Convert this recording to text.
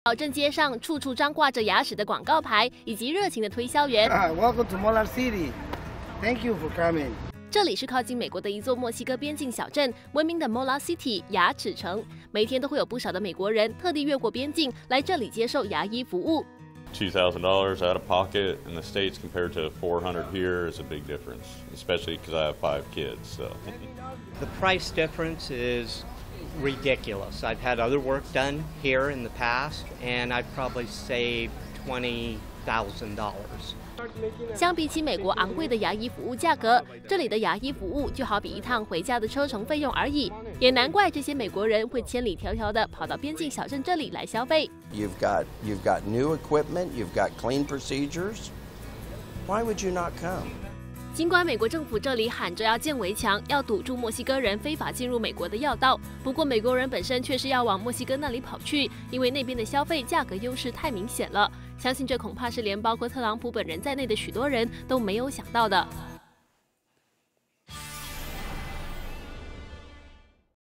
小镇街上处处张挂着牙齿的广告牌以及热情的推销员。 Welcome to Molar City. Thank you for coming. 这里是靠近美国的一座墨西哥边境小镇，闻名的 Molar City 牙齿城，每天都会有不少的美国人特地越过边境来这里接受牙医服务。 $2,000 out of pocket in the States compared to $400 here is a big difference, especially because I have 5 kids. So the price difference is ridiculous. I've had other work done here in the past, and I've probably saved $20,000. 相比起美国昂贵的牙医服务价格，这里的牙医服务就好比一趟回家的车程费用而已。也难怪这些美国人会千里迢迢地跑到边境小镇这里来消费。 You've got new equipment, you've got clean procedures. Why would you not come? 尽管美国政府这里喊着要建围墙，要堵住墨西哥人非法进入美国的要道，不过美国人本身却是要往墨西哥那里跑去，因为那边的消费价格优势太明显了。相信这恐怕是连包括特朗普本人在内的许多人都没有想到的。